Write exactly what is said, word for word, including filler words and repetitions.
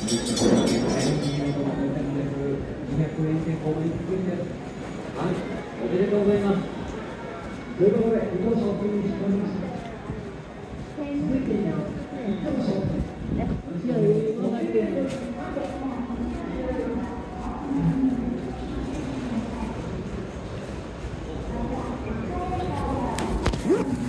おめでとうございます。ということで、伊藤賞金に決まりました。続いて、伊藤賞金。うん。